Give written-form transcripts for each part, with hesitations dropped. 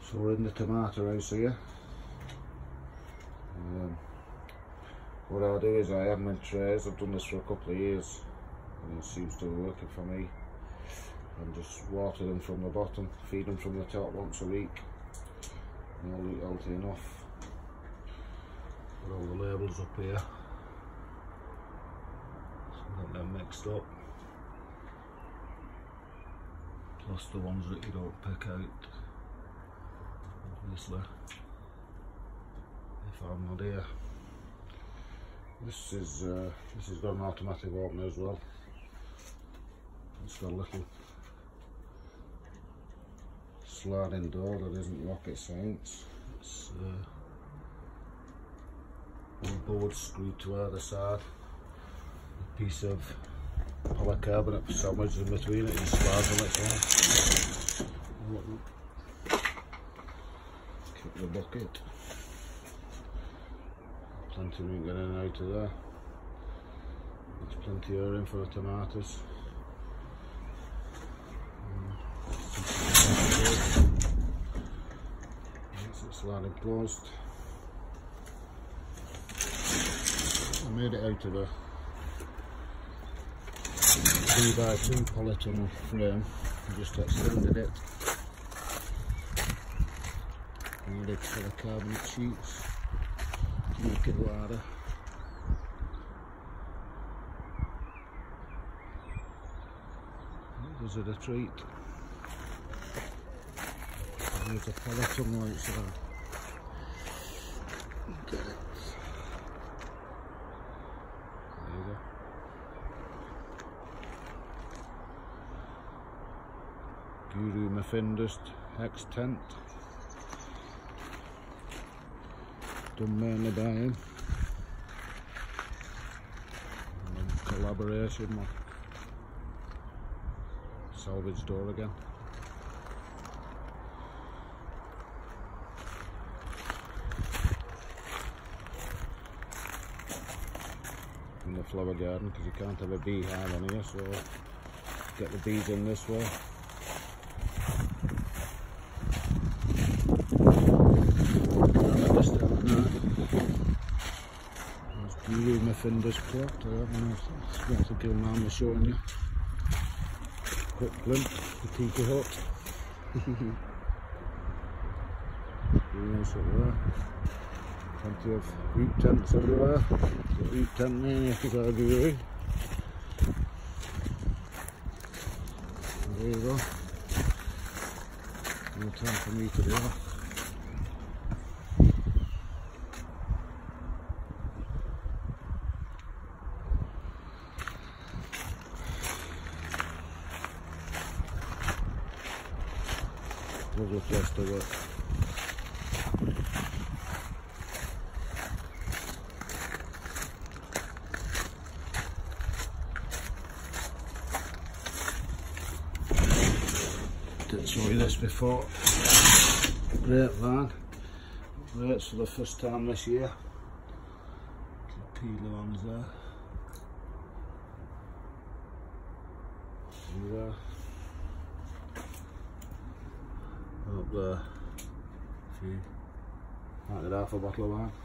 So we're in the tomato house here. What I'll do is I have my trays. I've done this for a couple of years and it seems to be working for me. And just water them from the bottom, feed them from the top once a week. And they'll eat healthy enough. Put all the labels up here. So get them mixed up. Plus the ones that you don't pick out. Obviously, if I'm not here. This has got an automatic opener as well. It's got a little sliding door that isn't rocket science. It's one board screwed to either side. A piece of polycarbonate sandwiched in between it and slides on its own. Kick the bucket. Plenty of room getting in and out of there. There's plenty of room for the tomatoes. It's sliding closed. I made it out of a 3x2 polytunnel frame. I just extended it. And it's for the carbonate sheets to make it wider. Is it a treat? There's a polytunnel outside. Get it. There you go. Guru Mafindus X tent. Done mainly by him. And in collaboration with Salvage Door again. In the flower garden, because you can't have a beehive on here, so get the bees in this way. There's Guru Mafindus plot. I don't think he'll mind me showing you. Quick glimpse, the tiki hut. Nice up there. Plenty of root tents everywhere. The root tent mania because I agree. There you go. No time for me to do that. Lovely place to work. Didn't show you this before. Grapevine. Grapes for the first time this year. Peeler ones there. And there. Up there. See. Might get half a bottle of wine.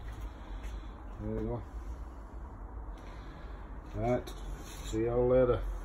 There you go. Right. See you all later.